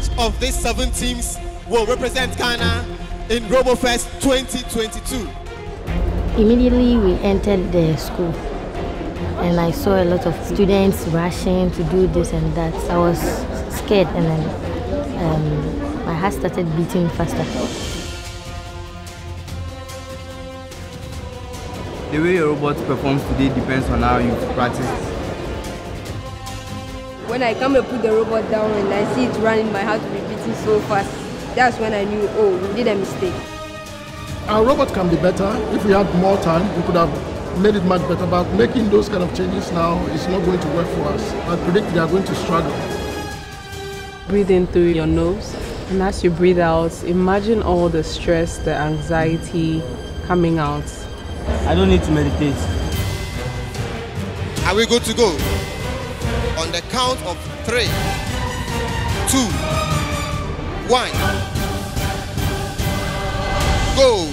Which of these 7 teams will represent Ghana in Robofest 2022? Immediately we entered the school and I saw a lot of students rushing to do this and that. I was scared and then my heart started beating faster. The way your robot performs today depends on how you practice. When I come and put the robot down and I see it running, my heart will be beating so fast. That's when I knew, oh, we did a mistake. Our robot can be better. If we had more time, we could have made it much better. But making those kind of changes now is not going to work for us. I predict they are going to struggle. Breathe in through your nose, and as you breathe out, imagine all the stress, the anxiety coming out. I don't need to meditate. Are we good to go? On the count of 3, 2, 1, go!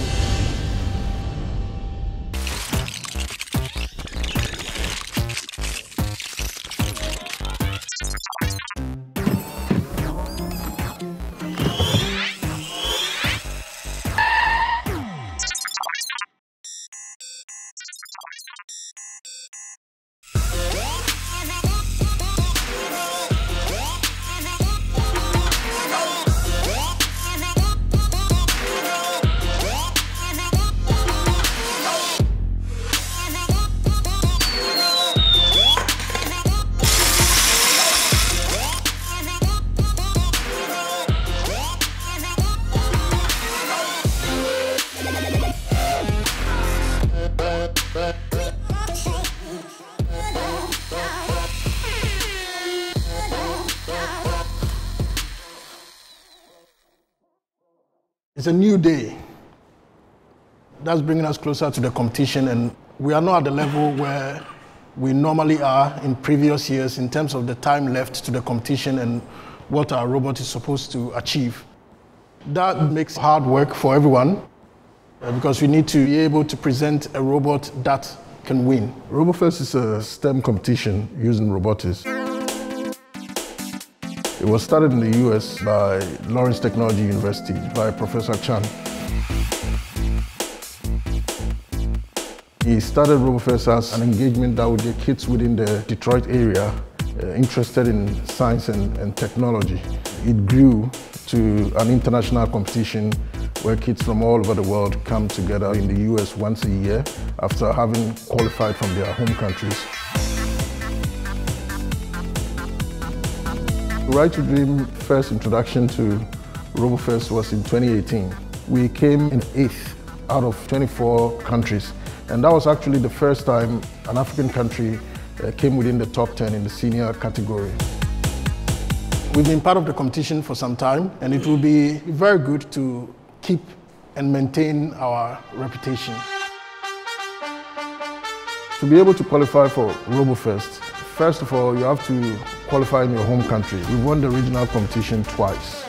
It's a new day. That's bringing us closer to the competition, and we are not at the level where we normally are in previous years in terms of the time left to the competition and what our robot is supposed to achieve. That makes hard work for everyone because we need to be able to present a robot that can win. Robofest is a STEM competition using robotics. It was started in the US by Lawrence Technology University by Professor Chan. He started Robofest as an engagement that would get kids within the Detroit area interested in science and technology. It grew to an international competition where kids from all over the world come together in the US once a year after having qualified from their home countries. Right to Dream first introduction to Robofest was in 2018. We came in 8th out of 24 countries, and that was actually the first time an African country came within the top 10 in the senior category. We've been part of the competition for some time, and it will be very good to keep and maintain our reputation. To be able to qualify for Robofest, first of all, you have to qualify in your home country. We won the regional competition twice.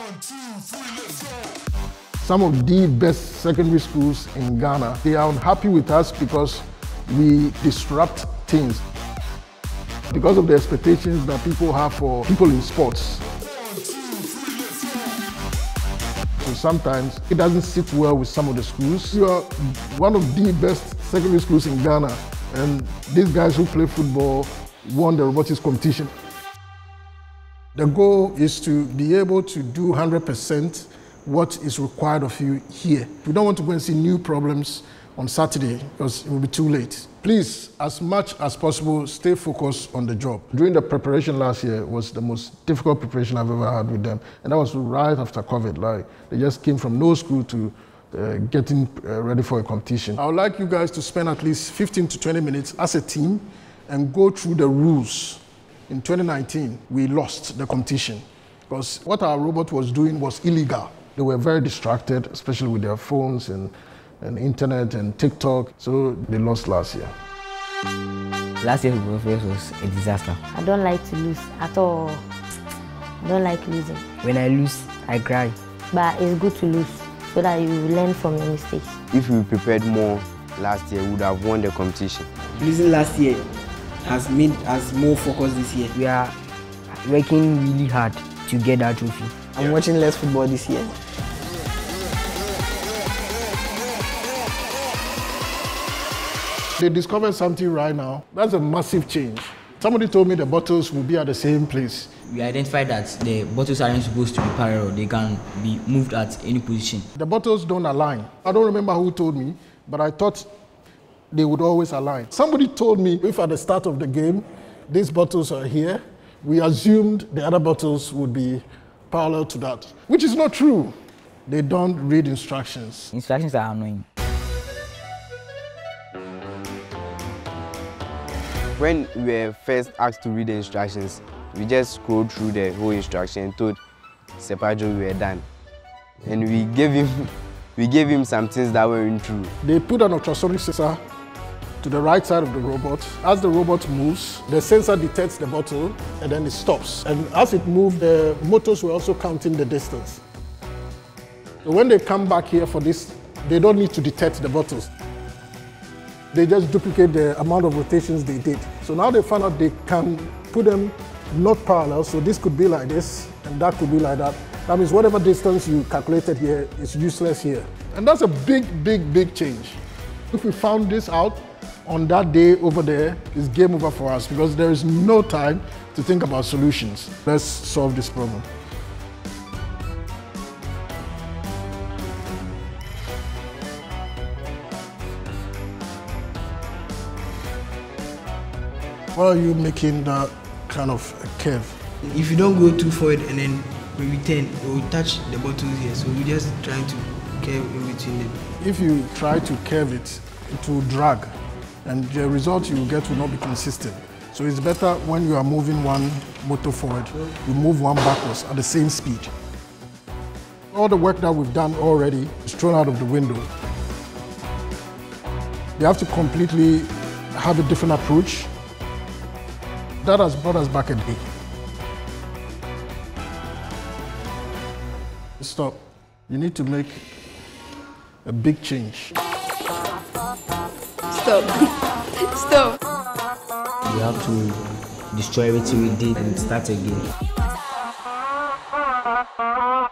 Some of the best secondary schools in Ghana, they are unhappy with us because we disrupt things. Because of the expectations that people have for people in sports. So sometimes it doesn't sit well with some of the schools. You are one of the best secondary schools in Ghana, and these guys who play football won the robotics competition. The goal is to be able to do 100% what is required of you here. We don't want to go and see new problems on Saturday because it will be too late. Please, as much as possible, stay focused on the job. During the preparation last year was the most difficult preparation I've ever had with them. And that was right after COVID. Like, they just came from no school to getting ready for a competition. I would like you guys to spend at least 15 to 20 minutes as a team and go through the rules. In 2019, we lost the competition because what our robot was doing was illegal. They were very distracted, especially with their phones and internet and TikTok, so they lost last year. Last year's Robofest was a disaster. I don't like to lose at all. I don't like losing. When I lose, I cry. But it's good to lose so that you learn from your mistakes. If we prepared more last year, we would have won the competition. Losing last year has made us more focused this year. We are working really hard to get that trophy. I'm watching less football this year. They discovered something right now. That's a massive change. Somebody told me the bottles will be at the same place. We identified that the bottles aren't supposed to be parallel. They can be moved at any position. The bottles don't align. I don't remember who told me, but I thought they would always align. Somebody told me if at the start of the game, these bottles are here, we assumed the other bottles would be parallel to that, which is not true. They don't read instructions. Instructions are annoying. When we were first asked to read the instructions, we just scrolled through the whole instruction and told Paa Joe we were done. And we gave him some things that weren't true. They put an ultrasonic sensor to the right side of the robot. As the robot moves, the sensor detects the bottle and then it stops. And as it moved, the motors were also counting the distance. So when they come back here for this, they don't need to detect the bottles. They just duplicate the amount of rotations they did. So now they found out they can put them not parallel, so this could be like this, and that could be like that. That means whatever distance you calculated here is useless here. And that's a big, big, big change. If we found this out on that day over there, it's game over for us because there is no time to think about solutions. Let's solve this problem. Why are you making that kind of a curve? If you don't go too forward and then when we turn, it will touch the bottles here. So we're just trying to curve in between them. If you try to curve it, it will drag. And the result you will get will not be consistent. So it's better when you are moving one motor forward, you move one backwards at the same speed. All the work that we've done already is thrown out of the window. They have to completely have a different approach. That has brought us back a day. Stop. You need to make a big change. Stop. Stop. We have to destroy everything we did and start again.